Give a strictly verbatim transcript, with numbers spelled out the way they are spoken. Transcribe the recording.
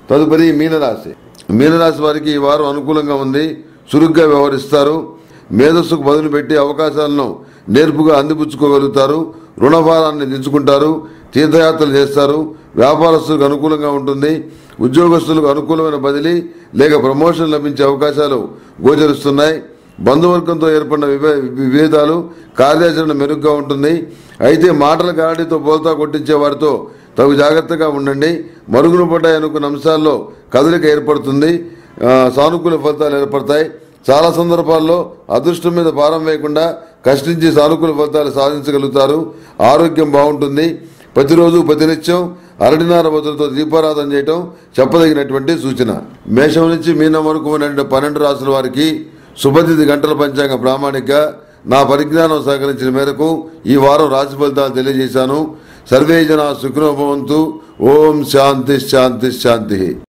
తదుపరి మీనరాశి. మీనరాశి వారికి ఈ వారం అనుకూలంగా ఉంది. చురుగ్గా వ్యవహరిస్తారు. మేధస్సుకు బదులు పెట్టి అవకాశాలను నేర్పుగా అందిపుచ్చుకోగలుగుతారు. రుణభారాన్ని దించుకుంటారు. తీర్థయాత్రలు చేస్తారు. వ్యాపారస్తులకు అనుకూలంగా ఉంటుంది. ఉద్యోగస్తులకు అనుకూలమైన బదిలీ లేక ప్రమోషన్ లభించే అవకాశాలు గోచరిస్తున్నాయి. బంధువర్గంతో ఏర్పడిన విభేదాలు కార్యాచరణ మెరుగ్గా ఉంటుంది. అయితే మాటల గాడితో బోల్తా కొట్టించే వారితో తగు జాగ్రత్తగా ఉండండి. మరుగున పడ్డాయి అనుకున్న అంశాల్లో కదలిక ఏర్పడుతుంది. సానుకూల ఫలితాలు ఏర్పడతాయి. చాలా సందర్భాల్లో అదృష్టం మీద భారం వేయకుండా కష్టించి సానుకూల ఫలితాలు సాధించగలుగుతారు. ఆరోగ్యం బాగుంటుంది. ప్రతిరోజు ప్రతినిత్యం అరటినార వదులతో దీపారాధన చేయటం చెప్పదగినటువంటి సూచన. మేషం నుంచి మీనం వరకు ఉన్న పన్నెండు రాసుల వారికి శుభతిథి గంటల పంచాంగ ప్రామాణిక నా పరిజ్ఞానం సహకరించిన మేరకు ఈ వారం రాశి ఫలితాలు తెలియజేశాను. సర్వే జనా సుఖినో భవంతు. ఓం శాంతి శాంతి శాంతి.